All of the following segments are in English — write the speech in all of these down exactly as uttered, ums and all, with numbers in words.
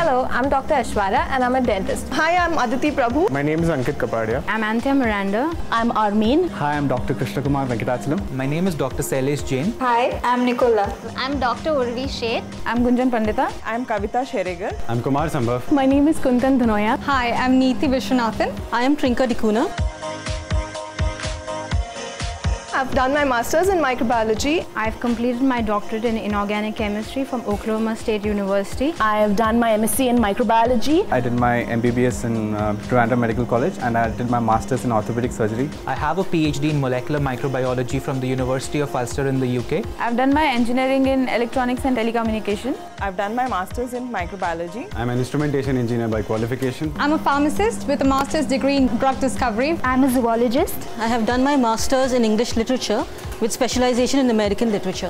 Hello, I'm Doctor Ashwara and I'm a dentist. Hi, I'm Aditi Prabhu. My name is Ankit Kapadia. I'm Anthea Miranda. I'm Armin. Hi, I'm Doctor Krishna Kumar Venkatachalam. My name is Doctor Sailesh Jain. Hi, I'm Nicola. I'm Doctor Urvi Sheth. I'm Gunjan Pandita. I'm Kavita Sheregar. I'm Kumar Sambhav. My name is Kuntan Dhanoya. Hi, I'm Neeti Vishwanathan. I am Trinka Dikuna. I've done my master's in microbiology. I've completed my doctorate in inorganic chemistry from Oklahoma State University. I have done my M S c in microbiology. I did my M B B S in uh, Trivandrum Medical College, and I did my master's in orthopedic surgery. I have a PhD in molecular microbiology from the University of Ulster in the U K. I've done my engineering in electronics and telecommunication. I've done my master's in microbiology. I'm an instrumentation engineer by qualification. I'm a pharmacist with a master's degree in drug discovery. I'm a zoologist. I have done my master's in English literature with specialization in American literature.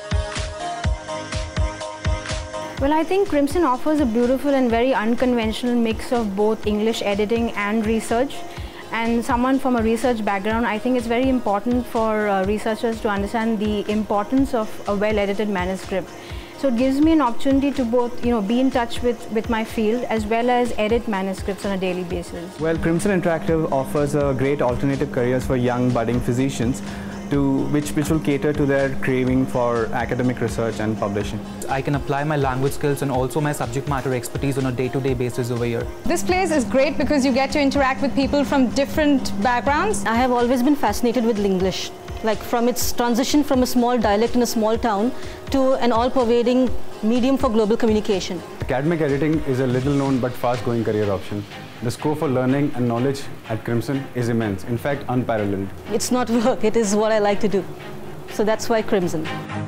Well, I think Crimson offers a beautiful and very unconventional mix of both English editing and research. And someone from a research background, I think it's very important for uh, researchers to understand the importance of a well-edited manuscript. So it gives me an opportunity to both, you know, be in touch with, with my field as well as edit manuscripts on a daily basis. Well, Crimson Interactive offers a great alternative careers for young budding physicians, to which, which will cater to their craving for academic research and publishing. I can apply my language skills and also my subject matter expertise on a day-to-day basis over here. This place is great because you get to interact with people from different backgrounds. I have always been fascinated with English, like from its transition from a small dialect in a small town to an all-pervading medium for global communication. Academic editing is a little-known but fast-growing career option. The scope for learning and knowledge at Crimson is immense, in fact unparalleled. It's not work, it is what I like to do. So that's why Crimson.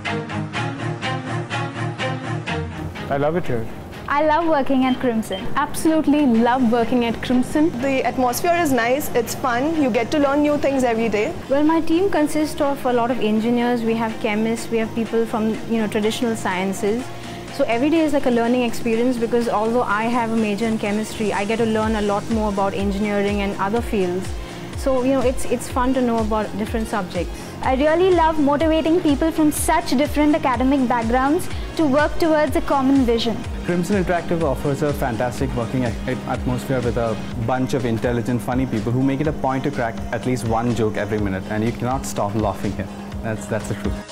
I love it here. I love working at Crimson. Absolutely love working at Crimson. The atmosphere is nice, it's fun, you get to learn new things every day. Well, my team consists of a lot of engineers, we have chemists, we have people from, you know, traditional sciences. So every day is like a learning experience because although I have a major in chemistry, I get to learn a lot more about engineering and other fields. So, you know, it's, it's fun to know about different subjects. I really love motivating people from such different academic backgrounds to work towards a common vision. Crimson Interactive offers a fantastic working atmosphere with a bunch of intelligent, funny people who make it a point to crack at least one joke every minute, and you cannot stop laughing here. That's, that's the truth.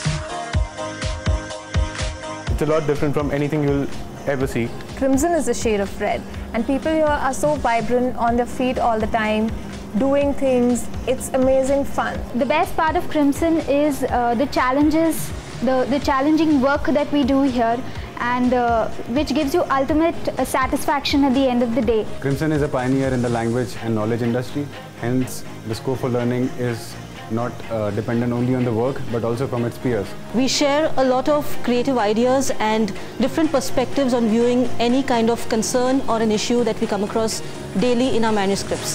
It's a lot different from anything you'll ever see. Crimson is a shade of red, and people here are so vibrant, on their feet all the time, doing things. It's amazing fun. The best part of Crimson is uh, the challenges, the, the challenging work that we do here, and uh, which gives you ultimate uh, satisfaction at the end of the day. Crimson is a pioneer in the language and knowledge industry, hence the scope for learning is not uh, dependent only on the work but also from its peers. We share a lot of creative ideas and different perspectives on viewing any kind of concern or an issue that we come across daily in our manuscripts.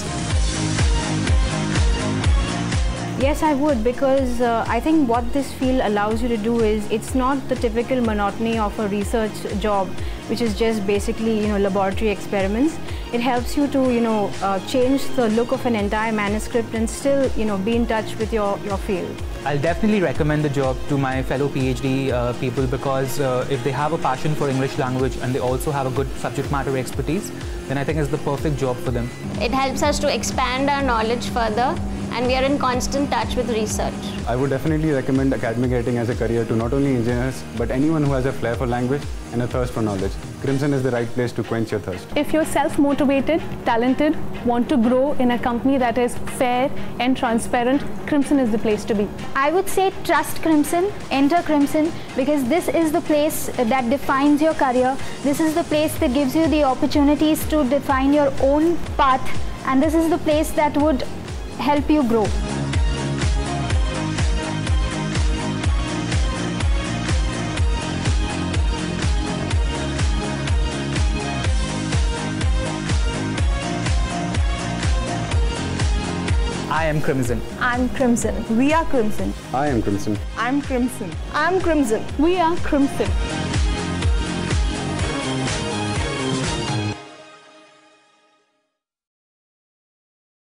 Yes, I would, because uh, I think what this field allows you to do is it's not the typical monotony of a research job, which is just basically, you know, laboratory experiments. It helps you to, you know, uh, change the look of an entire manuscript and still, you know, be in touch with your, your field. I'll definitely recommend the job to my fellow PhD uh, people because uh, if they have a passion for English language and they also have a good subject matter expertise, then I think it's the perfect job for them. It helps us to expand our knowledge further, and we are in constant touch with research. I would definitely recommend academic editing as a career to not only engineers but anyone who has a flair for language and a thirst for knowledge. Crimson is the right place to quench your thirst. If you're self-motivated, talented, want to grow in a company that is fair and transparent, Crimson is the place to be. I would say trust Crimson, enter Crimson, because this is the place that defines your career. This is the place that gives you the opportunities to define your own path, and this is the place that would help you grow. I am Crimson. I'm Crimson. We are Crimson. I am Crimson. I'm Crimson. I'm Crimson. We are Crimson.